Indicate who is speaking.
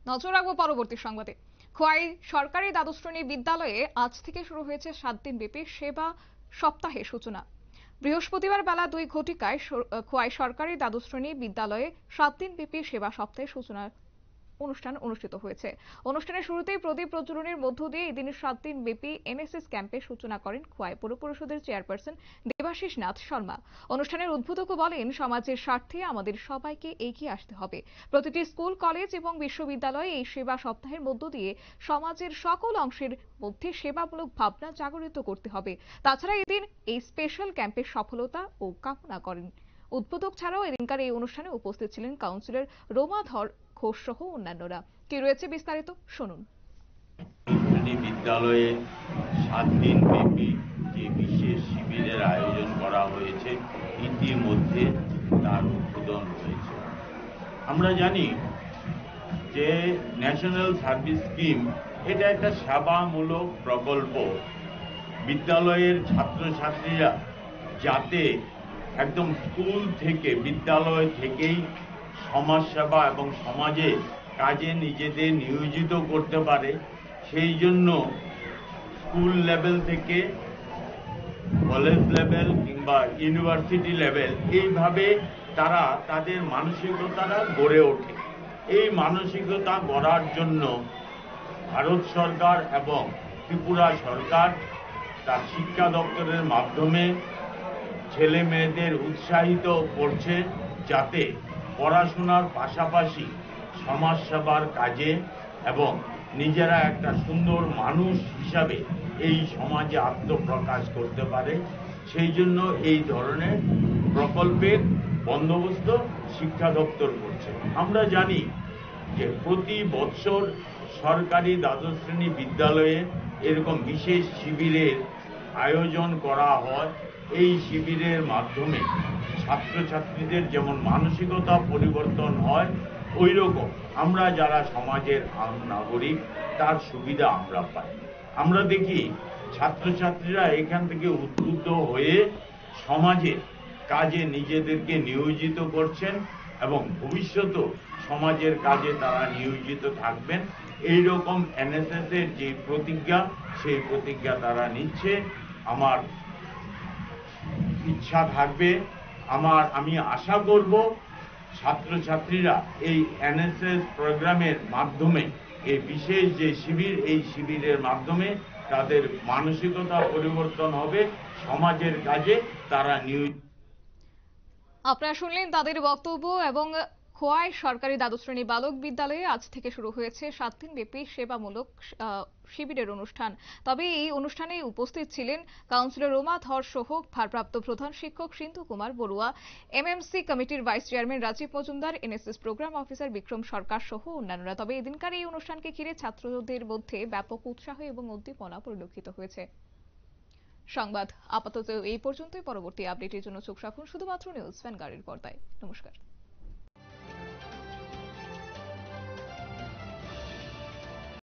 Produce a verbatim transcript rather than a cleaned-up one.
Speaker 1: নজর রাখবো পরবর্তী সংবাদে। খোয়াই সরকারি দ্বাদশ শ্রেণী বিদ্যালয়ে আজ থেকে শুরু হয়েছে সাত দিন ব্যাপী সেবা সপ্তাহের সূচনা। বৃহস্পতিবার বেলা দুই ঘটিকায় খোয়াই সরকারি দ্বাদশ শ্রেণী বিদ্যালয়ে সাত দিন ব্যাপী সেবা সপ্তাহের সূচনা অনুষ্ঠান অনুষ্ঠিত হয়েছে। অনুষ্ঠানের শুরুতেই প্রদীপ প্রজ্বলনের মধ্য দিয়ে এদিনের সাত দিন ব্যাপী এনএসএস ক্যাম্পের সূচনা করেন খোয়াই পৌর পরিষদের চেয়ারপারসন দেবাশিস নাথ শর্মা। অনুষ্ঠানের উদ্বোধক বলেন, সমাজের স্বার্থে আমাদের সবাইকে এগিয়ে আসতে হবে। প্রতিটি স্কুল, কলেজ এবং বিশ্ববিদ্যালয়ে এই সেবা সপ্তাহের মধ্য দিয়ে সমাজের সকল অংশের মধ্যে সেবামূলক ভাবনা জাগরিত করতে হবে। তাছাড়া এদিন এই স্পেশাল ক্যাম্পের সফলতা ও কামনা করেন। উদ্বোধক ছাড়াও এদিনকার এই অনুষ্ঠানে উপস্থিত ছিলেন কাউন্সিলর রোমা ধর ঘোষ সহ অন্যান্যরা। কি রয়েছে বিস্তারিত শুনুন।
Speaker 2: বিদ্যালয়ে সাত দিন ব্যাপী যে বিশেষ শিবিরের আয়োজন করা হয়েছে, ইতিমধ্যে তার উদ্বোধন হয়েছে। আমরা জানি যে ন্যাশনাল সার্ভিস স্কিম এটা একটা সেবামূলক প্রকল্প। বিদ্যালয়ের ছাত্রছাত্রীরা যাতে একদম স্কুল থেকে, বিদ্যালয় থেকেই সমাজসেবা এবং সমাজে কাজে নিজেদের নিয়োজিত করতে পারে, সেই জন্য স্কুল লেভেল থেকে কলেজ লেভেল কিংবা ইউনিভার্সিটি লেভেল এইভাবে তারা তাদের মানসিকতাটা গড়ে ওঠে। এই মানসিকতা গড়ার জন্য ভারত সরকার এবং ত্রিপুরা সরকার তার শিক্ষা দপ্তরের মাধ্যমে ছেলে মেয়েদের উৎসাহিত করছে যাতে পড়াশোনার পাশাপাশি সমাজসেবার কাজে এবং নিজেরা একটা সুন্দর মানুষ হিসাবে এই সমাজে আত্মপ্রকাশ করতে পারে। সেই জন্য এই ধরনের প্রকল্পের বন্দোবস্ত শিক্ষা দপ্তর করছে। আমরা জানি যে প্রতি বছর সরকারি দ্বাদশ শ্রেণী বিদ্যালয়ে এরকম বিশেষ শিবিরের আয়োজন করা হয়। এই শিবিরের মাধ্যমে ছাত্রছাত্রীদের যেমন মানসিকতা পরিবর্তন হয়, ওই রকম আমরা যারা সমাজের নাগরিক তার সুবিধা আমরা পাই। আমরা দেখি ছাত্রছাত্রীরা এখান থেকে উদ্বুদ্ধ হয়ে সমাজের কাজে নিজেদেরকে নিয়োজিত করছেন এবং ভবিষ্যতেও সমাজের কাজে তারা নিয়োজিত থাকবেন। এই রকম এনএসএস এর যে প্রতিজ্ঞা, সেই প্রতিজ্ঞা তারা নিচ্ছে। আমার ইচ্ছা থাকবে, আমার আমি আশা করব ছাত্রছাত্রীরা এই এনএসএস প্রোগ্রামের মাধ্যমে, এই বিশেষ যে শিবির, এই শিবিরের মাধ্যমে তাদের মানসিকতা পরিবর্তন হবে, সমাজের কাজে তারা নিয়োজিত।
Speaker 1: আপনারা শুনলেন তাদের বক্তব্য। এবং খোয়াই সরকারি দ্বাদশ শ্রেণী বালক বিদ্যালয়ে আজ থেকে শুরু হয়েছে সাত দিন ব্যাপী সেবামূলক শিবিরের অনুষ্ঠান। তবে এই অনুষ্ঠানে উপস্থিত ছিলেন কাউন্সিলর রোমা ধর সহ ভারপ্রাপ্ত প্রধান শিক্ষক সিন্ধু কুমার বড়ুয়া, এমএমসি কমিটির vice chairman Rajib Majumdar, NSS programme officer Bikram Sarkar সহ অন্যান্যরা। তবে এদিনকার এই অনুষ্ঠানকে ঘিরে ছাত্রদের মধ্যে ব্যাপক উৎসাহ এবং উদ্দীপনা পরিলক্ষিত হয়েছে। সংবাদ আপাতত এই পর্যন্তই। পরবর্তী আপডেটের জন্য চোখ রাখুন শুধুমাত্র নিউজ ভ্যানগার্ডের পর্দায়। নমস্কার।